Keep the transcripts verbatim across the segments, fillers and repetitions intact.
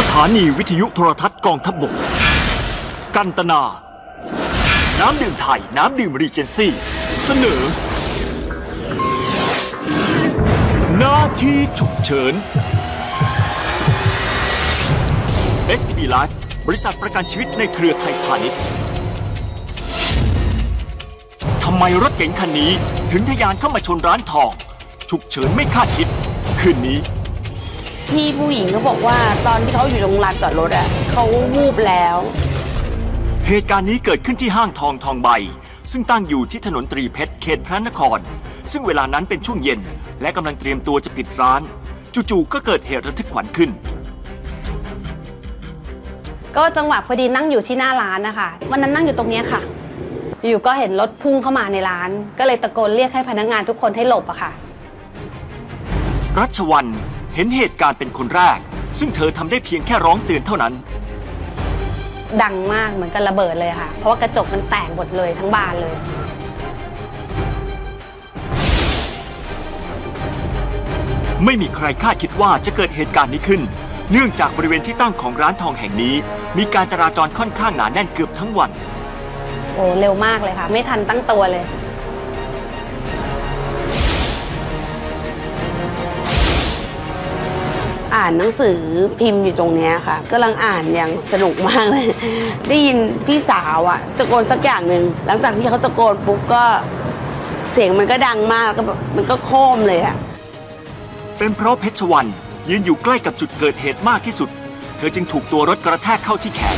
ถานีวิทยุโทรทัศน์กองทัพบกกันตนาน้ำดื่มไทยน้ำดื่มรีเจนซี่เสนอหน้าที่ฉุกเฉิน เอส ซี บี Life บริษัทประกันชีวิตในเครือไทยพาณิชย์ทำไมรถเก๋งคันนี้ถึงทะยานเข้ามาชนร้านทองฉุกเฉินไม่คาดคิดคืนนี้พี่ผู้หญิงเขาบอกว่าตอนที่เขาอยู่ตรงลานจอดรถอ่ะเขาวูบแล้วเหตุการณ์นี้เกิดขึ้นที่ห้างทองทองใบซึ่งตั้งอยู่ที่ถนนตรีเพชรเขตพระนครซึ่งเวลานั้นเป็นช่วงเย็นและกำลังเตรียมตัวจะปิดร้านจู่ๆก็เกิดเหตุระทึกขวัญขึ้นก็จังหวะพอดีนั่งอยู่ที่หน้าร้านนะคะวันนั้นนั่งอยู่ตรงนี้ค่ะอยู่ก็เห็นรถพุ่งเข้ามาในร้านก็เลยตะโกนเรียกให้พนักงานทุกคนให้หลบอะค่ะรัชวรรณเห็นเหตุการณ์เป็นคนแรกซึ่งเธอทำได้เพียงแค่ร้องเตือนเท่านั้นดังมากเหมือนกับระเบิดเลยค่ะเพราะว่ากระจกมันแตกหมดเลยทั้งบานเลยไม่มีใครคาดคิดว่าจะเกิดเหตุการณ์นี้ขึ้นเนื่องจากบริเวณที่ตั้งของร้านทองแห่งนี้มีการจราจรค่อนข้างหนาแน่นเกือบทั้งวันโอ้เร็วมากเลยค่ะไม่ทันตั้งตัวเลยอ่านหนังสือพิมพ์อยู่ตรงนี้ค่ะกำลังอ่านอย่างสนุกมากเลยได้ยินพี่สาวอะตะโกนสักอย่างหนึ่งหลังจากที่เขาตะโกนปุ๊บก็เสียงมันก็ดังมากแล้วก็มันก็โค่มเลยอะเป็นเพราะเพชรวรรณยืนอยู่ใกล้กับจุดเกิดเหตุมากที่สุดเธอจึงถูกตัวรถกระแทกเข้าที่แขน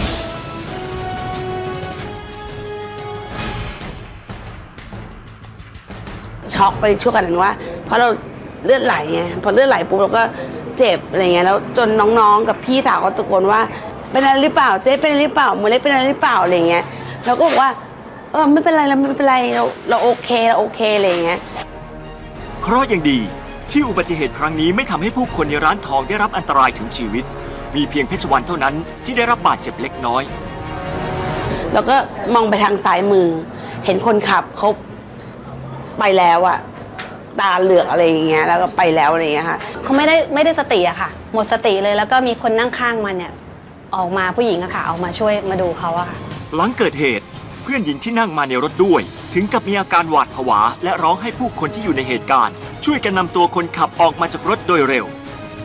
ช็อกไปชั่วขณะนั้นว่าเพราะเราเลือดไหลไงพอเลือดไหลปุ๊บเราก็เจ็บอะไรเงี้ยแล้วจนน้องๆกับพี่สาวก็ตะโกนว่าเป็นอะไรหรือเปล่าเจ๊เป็นอะไรหรือเปล่ามือเล็กเป็นอะไรหรือเปล่าอะไรเงี้ยเราก็บอกว่าเออไม่เป็นไรเราไม่เป็นไรเราเราโอเคเราโอเคอะไรเงี้ยเคราะห์ยังดีที่อุบัติเหตุครั้งนี้ไม่ทำให้ผู้คนในร้านทองได้รับอันตรายถึงชีวิตมีเพียงเพชรวรรณเท่านั้นที่ได้รับบาดเจ็บเล็กน้อยแล้วก็มองไปทางซ้ายมือเห็นคนขับเขาไปแล้วอะตาเหลือกอะไรอย่างเงี้ยแล้วก็ไปแล้วอะไรอย่างเงี้ยค่ะเขาไม่ได้ไม่ได้สติอะค่ะหมดสติเลยแล้วก็มีคนนั่งข้างมันเนี่ยออกมาผู้หญิงอะค่ะออกมาช่วยมาดูเขาอะค่ะหลังเกิดเหตุเพื่อนหญิงที่นั่งมาในรถด้วยถึงกับมีอาการหวาดผวาและร้องให้ผู้คนที่อยู่ในเหตุการณ์ช่วยกันนำตัวคนขับออกมาจากรถโดยเร็ว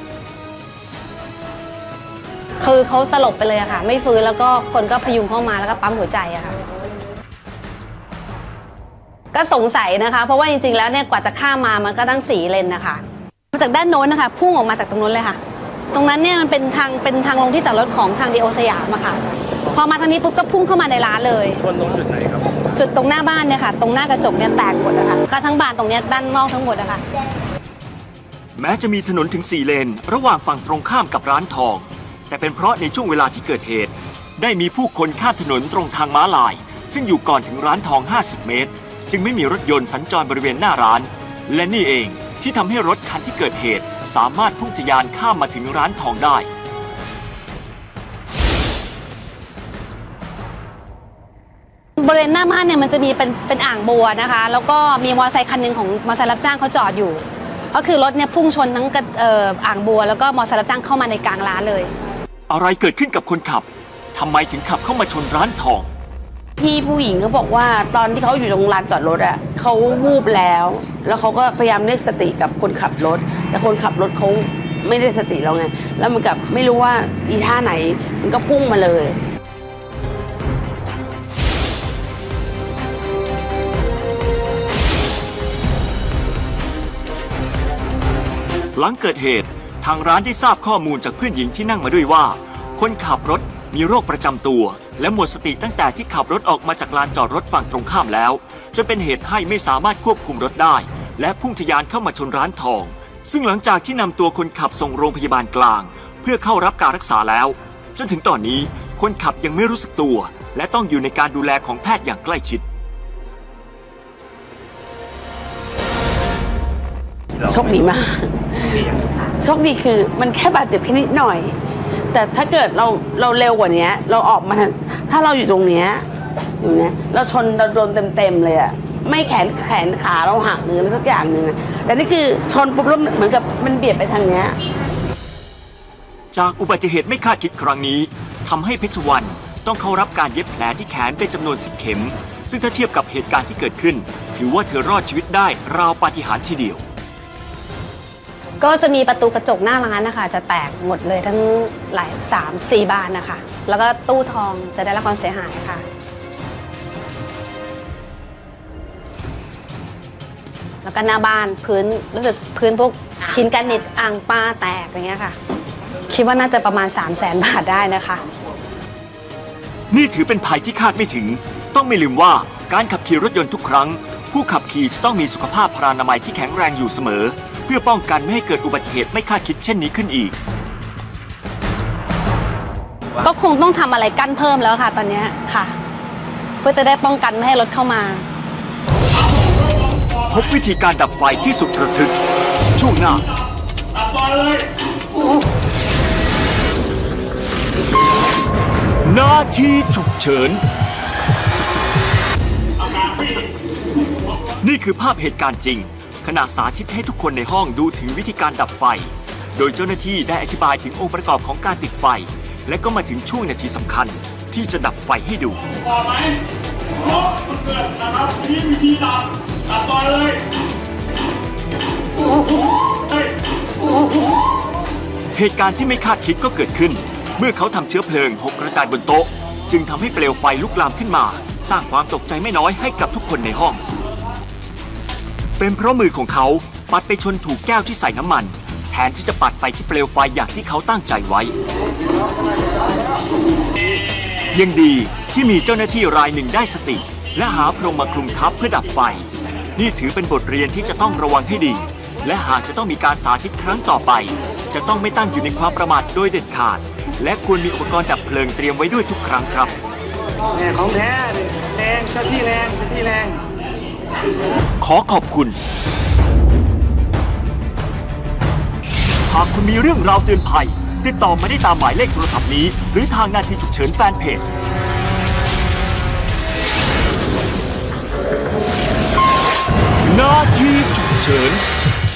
คือเขาสลบไปเลยอะค่ะไม่ฟื้นแล้วก็คนก็พยุงเข้ามาแล้วก็ปั๊มหัวใจอะค่ะก็สงสัยนะคะเพราะว่าจริงๆแล้วเนี่ยกว่าจะข้ามมามันก็ตั้งสี่เลนนะคะมาจากด้านโน้นนะคะพุ่งออกมาจากตรงโน้นเลยค่ะตรงนั้นเนี่ยมันเป็นทางเป็นทางลงที่จอดรถของทางดีโอสยามอะค่ะพอมาทางนี้ปุ๊บก็พุ่งเข้ามาในร้านเลยชนตรงจุดไหนครับจุดตรงหน้าบ้านเนี่ยค่ะตรงหน้ากระจกเนี่ยแตกหมดนะคะก็ทั้งบานตรงนี้ด้านนอกทั้งหมดนะคะแม้จะมีถนนถึงสี่เลนระหว่างฝั่งตรงข้ามกับร้านทองแต่เป็นเพราะในช่วงเวลาที่เกิดเหตุได้มีผู้คนข้ามถนนตรงทางม้าลายซึ่งอยู่ก่อนถึงร้านทองห้าสิบเมตรจึงไม่มีรถยนต์สัญจรบริเวณหน้าร้านและนี่เองที่ทำให้รถคันที่เกิดเหตุสามารถพุ่งทะยานข้ามมาถึงร้านทองได้บริเวณหน้าบ้านเนี่ยมันจะมีเป็นเป็นอ่างบัวนะคะแล้วก็มีมอเตอร์ไซค์คันหนึ่งของมอเตอร์ไซค์รับจ้างเขาจอดอยู่ก็คือรถเนี่ยพุ่งชนทั้งเอ่ออ่างบัวแล้วก็มอเตอร์ไซค์รับจ้างเข้ามาในกลางร้านเลยอะไรเกิดขึ้นกับคนขับทำไมถึงขับเข้ามาชนร้านทองพี่ผู้หญิงเขาบอกว่าตอนที่เขาอยู่ตรงลานจอดรถอ่ะเขาวูบแล้วแล้วเขาก็พยายามเรียกสติกับคนขับรถแต่คนขับรถเขาไม่ได้สติแล้วไงแล้วมันกับไม่รู้ว่าอีท่าไหนมันก็พุ่งมาเลยหลังเกิดเหตุทางร้านได้ทราบข้อมูลจากเพื่อนหญิงที่นั่งมาด้วยว่าคนขับรถมีโรคประจำตัวและหมดสติตั้งแต่ที่ขับรถออกมาจากลานจอดรถฝั่งตรงข้ามแล้วจนเป็นเหตุให้ไม่สามารถควบคุมรถได้และพุ่งทะยานเข้ามาชนร้านทองซึ่งหลังจากที่นำตัวคนขับส่งโรงพยาบาลกลางเพื่อเข้ารับการรักษาแล้วจนถึงตอนนี้คนขับยังไม่รู้สึกตัวและต้องอยู่ในการดูแลของแพทย์อย่างใกล้ชิดโชคดีมากโชคดีคือมันแค่บาดเจ็บแค่นิดหน่อยแต่ถ้าเกิดเราเราเร็วกว่านี้เราออกมาถ้าเราอยู่ตรงนี้อยู่เนี้ยเราชนเราโดนเต็มๆเลยอะไม่แขนแขนขาเราหักหรืออะไรสักอย่างหนึ่งแต่นี่คือชนปุ๊บแล้วเหมือนกับมันเบียดไปทางเนี้ยจากอุบัติเหตุไม่คาดคิดครั้งนี้ทำให้เพชรวรรณต้องเข้ารับการเย็บแผลที่แขนเป็นจำนวนสิบเข็มซึ่งถ้าเทียบกับเหตุการณ์ที่เกิดขึ้นถือว่าเธอรอดชีวิตได้ราวปาฏิหาริย์ทีเดียวก็จะมีประตูกระจกหน้าร้านนะคะจะแตกหมดเลยทั้งหลายสามสี่บานนะคะแล้วก็ตู้ทองจะได้รับความเสียหายค่ะแล้วก็หน้าบ้านพื้นรู้สึกพื้นพวกหินแกรนิตอ่างปลาแตกอย่างเงี้ยค่ะคิดว่าน่าจะประมาณ สามแสน บาทได้นะคะนี่ถือเป็นภัยที่คาดไม่ถึงต้องไม่ลืมว่าการขับขี่รถยนต์ทุกครั้งผู้ขับขี่จะต้องมีสุขภาพพรรณนามัยที่แข็งแรงอยู่เสมอเพื่อป้องกันไม่ให้เกิดอุบัติเหตุไม่คาดคิดเช่นนี้ขึ้นอีกก็คงต้องทำอะไรกั้นเพิ่มแล้วค่ะตอนนี้ค่ะเพื่อจะได้ป้องกันไม่ให้รถเข้ามาพบวิธีการดับไฟที่สุดระทึกช่วงหน้านาทีฉุกเฉินนี่คือภาพเหตุการณ์จริงขณะสาธิตให้ทุกคนในห้องดูถึงวิธีการดับไฟโดยเจ้าหน้าที่ได้อธิบายถึงองค์ประกอบของการติดไฟและก็มาถึงช่วงนาทีสำคัญที่จะดับไฟให้ดูพอไหมรถมันเกิดนะครับนี่วิธีดับดับต่อเลยเหตุการณ์ที่ไม่คาดคิดก็เกิดขึ้นเมื่อเขาทำเชื้อเพลิงหกกระจายบนโต๊ะจึงทำให้เปลวไฟลุกลามขึ้นมาสร้างความตกใจไม่น้อยให้กับทุกคนในห้องเป็นเพราะมือของเขาปัดไปชนถูกแก้วที่ใส่น้ำมันแทนที่จะปัดไปที่เปลวไฟอย่างที่เขาตั้งใจไว้ยังดีที่มีเจ้าหน้าที่รายหนึ่งได้สติและหาพรมมาคลุมทับเพื่อดับไฟนี่ถือเป็นบทเรียนที่จะต้องระวังให้ดีและหากจะต้องมีการสาธิตครั้งต่อไปจะต้องไม่ตั้งอยู่ในความประมาทโดยเด็ดขาดและควรมีอุปกรณ์ดับเพลิงเตรียมไว้ด้วยทุกครั้งครับแรงของแท้แรงเจ้าที่แรงเจ้าที่แรงขอขอบคุณหากคุณมีเรื่องราวเตือนภัยติดต่อมาได้ตามหมายเลขโทรศัพท์นี้หรือทางนาทีฉุกเฉินแฟนเพจนาทีฉุกเฉิน